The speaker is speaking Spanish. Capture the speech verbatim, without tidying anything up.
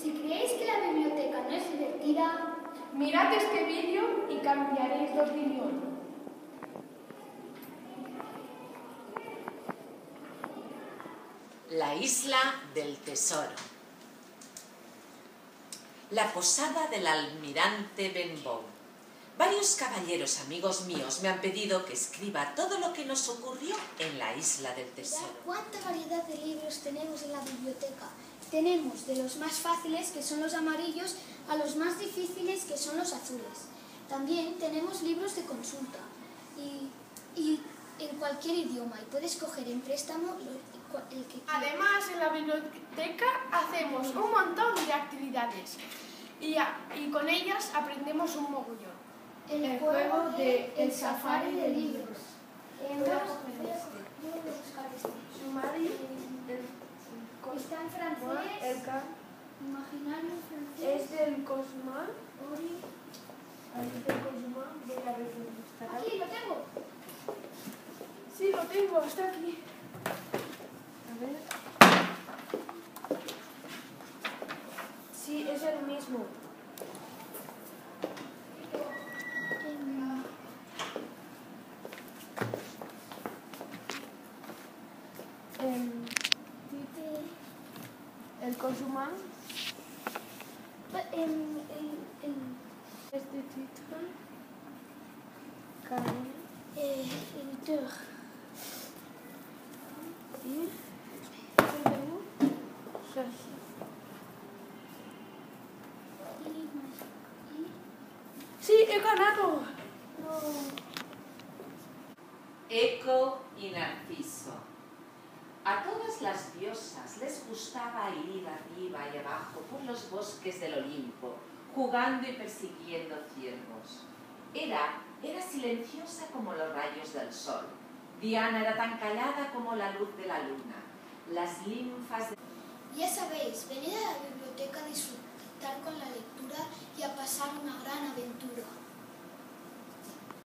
Si creéis que la biblioteca no es divertida, mirad este vídeo y cambiaréis de opinión. La isla del tesoro. La posada del almirante Benbow. Varios caballeros amigos míos me han pedido que escriba todo lo que nos ocurrió en la isla del tesoro. mirad cuánta variedad de libros tenemos en la biblioteca. Tenemos de los más fáciles, que son los amarillos, a los más difíciles, que son los azules. También tenemos libros de consulta y, y en cualquier idioma, y puedes coger en préstamo el que quieras. Además, en la biblioteca hacemos un montón de actividades y, a, y con ellas aprendemos un mogollón. El, el juego de de El El Safari Safari de de Libros. Libros. Eh, Voy a vamos- coger voy a este. coger- voy a buscar este. Sumario, Está en el francés, K imaginario en francés. es del Cosman, Ori- es del Cosman de la República. Aquí lo tengo. Sí, lo tengo, está aquí. A ver. Sí, es el mismo. Em, El, dice- el Cosman em, el- el- es de título. Carmen. eh, editor. Y sí, he ganado. Eco y Narciso. A todas las diosas les gustaba ir arriba y abajo por los bosques del Olimpo, jugando y persiguiendo ciervos. Era, era silenciosa como los rayos del sol. Diana era tan callada como la luz de la luna. Las linfas de... Ya sabéis, venid a la biblioteca